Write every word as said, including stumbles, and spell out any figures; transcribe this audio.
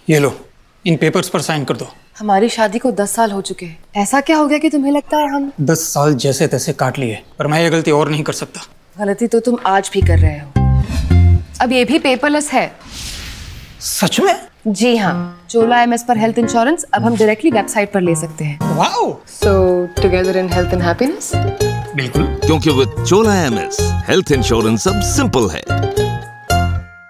ये लो, इन पेपर्स पर साइन कर दो। हमारी शादी को दस साल हो चुके हैं। ऐसा क्या हो गया कि तुम्हें लगता है हम दस साल जैसे तैसे काट लिए, पर मैं ये गलती और नहीं कर सकता। गलती तो तुम आज भी कर रहे हो। अब ये भी पेपरलेस है। सच में? जी हाँ, चोला एमएस पर हेल्थ इंश्योरेंस अब हम डायरेक्टली वेबसाइट पर ले सकते हैं। Wow! So together in health and happiness. बिल्कुल, क्योंकि with Chola MS health insurance अब सिंपल है।